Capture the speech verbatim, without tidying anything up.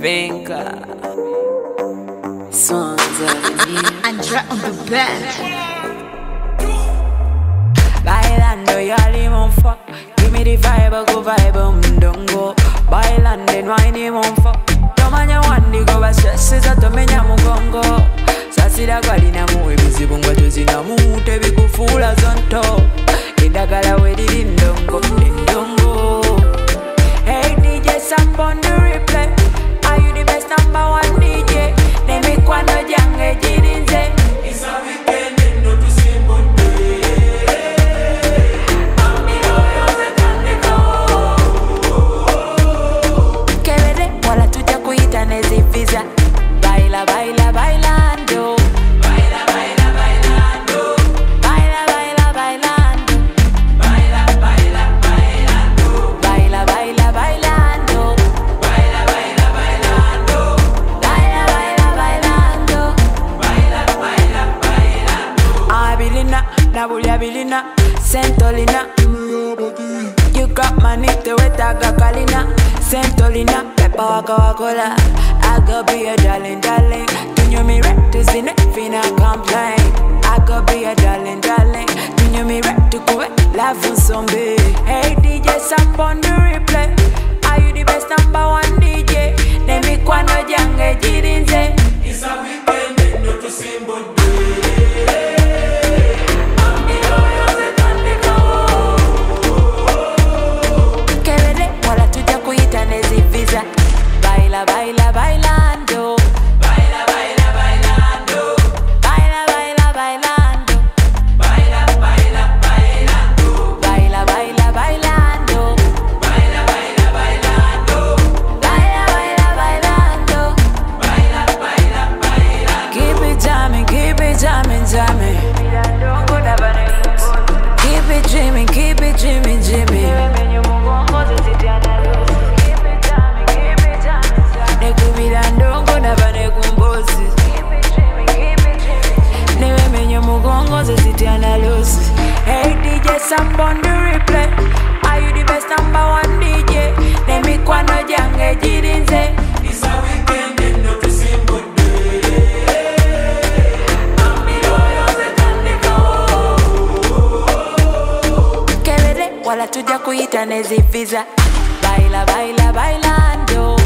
Vinka of Swangz Avenue. Andra on the bed. Bailando, y'all even fuck. Give me the vibe, go vibe, um, don't go. Bailando, wine even fuck. Don't mind you want to go, but stress is a to me, nyamu gongo. Sasida gali na muwe bizibu nga tuzina mu tebi kufula zonto. Idagala we di dindongo, dindongo. Hey D J, stop on the replay. Are you the best number one D J? Nemi kwano jange jirinze. It's a weekend and not to see Monday. Mami loyo se tandika. Kevede wala tuja kuita nezi visa. Baila, baila, bailando. Baila, baila, bailando. Baila, baila, bailando. Baila, baila, bailando. Baila, baila, bailando. Baila, baila, bailando. Baila, baila, bailando. Baila, baila, bailando. Abilina, nabulia bilina, Sentolina. You got money to wetaga kalina, Sentolina, pepa waka wakola. I go be a darling, darling. Do you me right to see it? Finna complain. I go be a darling, darling. Do you me right to go it? Life on zombie. Hey D J, stop on the replay. Are you the best number one D J? Nemi kwano jange jirinze. It's a weekend and not to see Monday. Mami loyo se tandika. Kevede wala tuja kuita nezi visa. Baila, baila, bailando. Baila, baila, bailando. Baila, baila, bailando. Baila, baila, bailando. Baila, baila, bailando. Baila, baila, bailando. Baila, baila, bailando. Baila, baila, bailando. Keep it jamming, keep it jamming, jamming. Keep it dreaming, keep it dreaming, dreaming. Nekubirandongo nabane kumbosi. Newe menye mugongo zesitiana losi. Hey D J, stop on the replay. Are you the best number one D J? Nemi kwano jange jirinze. It's a weekend and not to see Monday. Mami loyo se tandika. Kevede wala tuja kuita nezi visa. Baila, baila, bailando.